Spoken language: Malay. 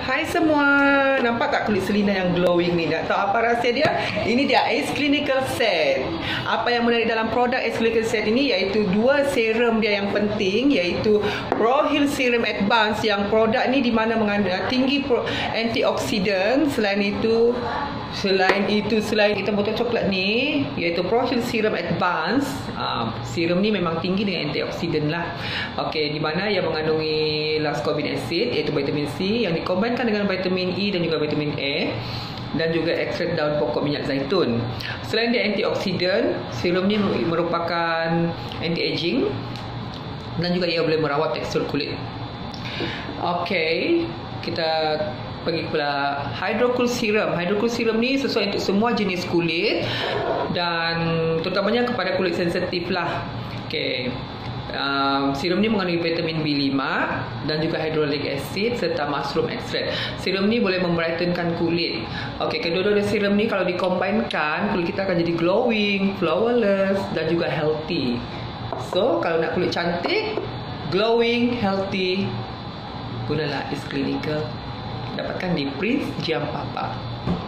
Hai semua, nampak tak kulit Selina yang glowing ni? Nak tahu apa rahsia dia? Ini dia Ace Clinical Set. Apa yang menarik dalam produk Ace Clinical Set ini iaitu dua serum dia yang penting, iaitu Pro Heal Serum Advance, yang produk ni di mana mengandung tinggi antioksidan. Selain kita botol coklat ni iaitu Pro Heal Serum Advance. Serum ni memang tinggi dengan antioksidan lah. Okey, di mana ia mengandungi ascorbic acid iaitu vitamin C yang dikombinkan dengan vitamin E dan juga vitamin A, dan juga ekstrak daun pokok minyak zaitun. Selain dia antioksidan, serum ni merupakan anti-aging dan juga ia boleh merawat tekstur kulit. Okey, kita pergi pula Hydro Cool Serum. Hydro Cool Serum ni sesuai untuk semua jenis kulit dan terutamanya kepada kulit sensitif lah. Okey. Serum ni mengandungi vitamin B5 dan juga hyaluronic acid serta mushroom extract. Serum ni boleh membrightenkan kulit. Okey, kedua-dua serum ni kalau dikombinkan, kulit kita akan jadi glowing, flawless dan juga healthy. So, kalau nak kulit cantik, glowing, healthy, gunalah Ace Clinical. Dapatkan di Prince Giampapa.